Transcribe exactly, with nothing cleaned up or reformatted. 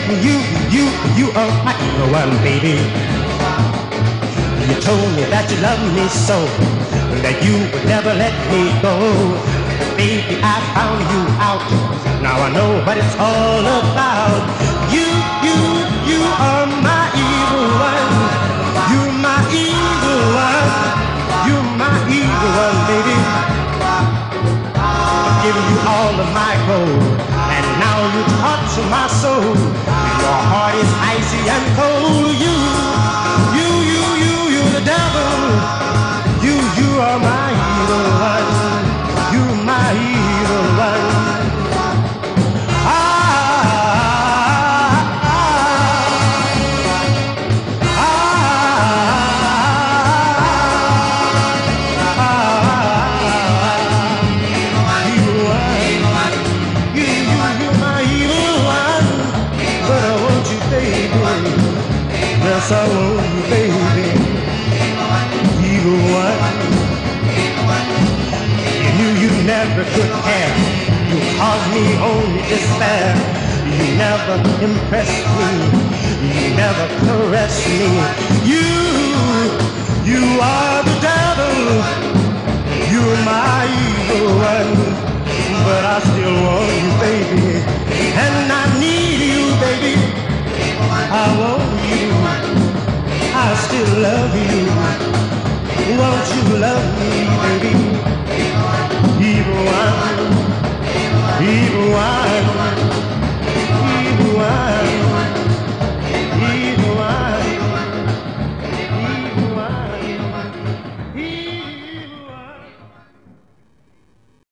you, you, you are my evil one, baby. You told me that you loved me so, that you would never let me go. Baby, I found you out. Now I know what it's all about. You, you, you are my evil one. You're my evil one. You're my evil one, baby. I'm giving you all of my gold, and now you touch my soul. Your heart is icy and cold. You, you, you, you, you the devil. You, you are my evil one. You my evil one. Ah, ah, ah, ah, ah, evil one. You, you, you my evil one. But I want you, baby. Yes, I want you, baby. Evil one. You never could care. You caused me only despair. You never impressed me. You never caressed me. You, you are the devil. You're my evil one. But I still want you, baby. And I need you, baby. I want you. I still love you. Won't you love me, baby? Evil one, evil one.